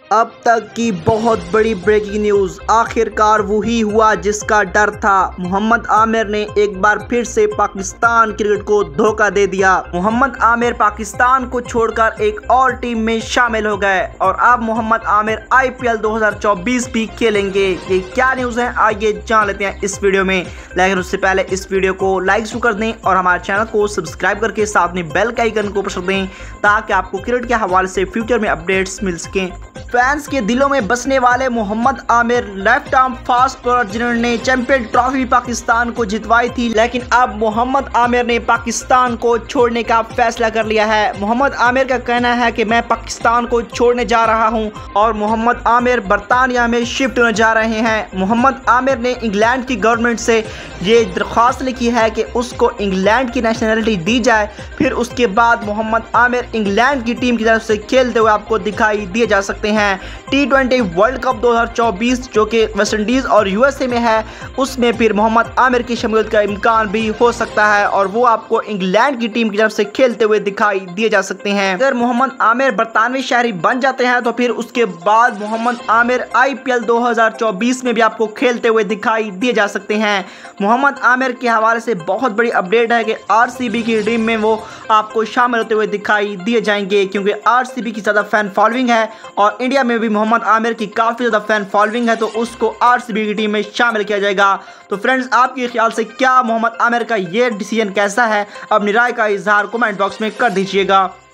अब तक की बहुत बड़ी ब्रेकिंग न्यूज़, आखिरकार वही हुआ जिसका डर था। मोहम्मद आमिर ने एक बार फिर से पाकिस्तान क्रिकेट को धोखा दे दिया। मोहम्मद आमिर पाकिस्तान को छोड़कर एक और टीम में शामिल हो गए और अब मोहम्मद आमिर IPL 2024 भी खेलेंगे। ये क्या न्यूज़ है, आइए जान लेते हैं इस वीडियो में। लेकिन उससे पहले इस वीडियो को लाइक जरूर कर दें और हमारे चैनल को सब्सक्राइब करके साथ में बेल के आइकन को प्रेस कर दें ताकि आपको क्रिकेट के हवाले से फ्यूचर में अपडेट्स मिल सकें। फैंस के दिलों में बसने वाले Mohammad Aamir left arm fast bowler जिन्होंने चैंपियन ट्रॉफी पाकिस्तान को जितवाई थी, लेकिन अब मोहम्मद आमिर ने पाकिस्तान को छोड़ने का फैसला कर लिया है। मोहम्मद आमिर का कहना है कि मैं पाकिस्तान को छोड़ने जा रहा हूं और मोहम्मद आमिर बरतानिया में शिफ्ट होने जा रहे हैं। मोहम्मद आमिर ने इंग्लैंड की गवर्नमेंट से ये दरख्वास्त लिखी है कि उसको इंग्लैंड की नेशनलिटी दी जाए, फिर उसके बाद मोहम्मद आमिर इंग्लैंड की टीम की तरफ से खेलते हुए आपको दिखाई दिए जा सकते हैं। T20 वर्ल्ड कप 2024 जो कि वेस्ट इंडीज और USA में है, उसमें फिर मोहम्मद आमिर की शमूलियत का इम्कान भी हो सकता है और वो आपको इंग्लैंड की टीम की तरफ से खेलते हुए दिखाई दिए जा सकते हैं। अगर मोहम्मद आमिर बरतानवी शहरी बन जाते हैं तो फिर उसके बाद मोहम्मद आमिर IPL 2024 में भी आपको खेलते हुए दिखाई दिए जा सकते हैं। मोहम्मद आमिर के हवाले से बहुत बड़ी अपडेट है कि RCB की टीम में वो आपको शामिल होते हुए दिखाई दिए जाएंगे, क्योंकि RCB की ज़्यादा फैन फॉलोइंग है और इंडिया में भी मोहम्मद आमिर की काफ़ी ज़्यादा फैन फॉलोइंग है, तो उसको RCB की टीम में शामिल किया जाएगा। तो फ्रेंड्स, आपके ख्याल से क्या मोहम्मद आमिर का ये डिसीजन कैसा है? अपनी राय का इजहार कमेंट बॉक्स में कर दीजिएगा।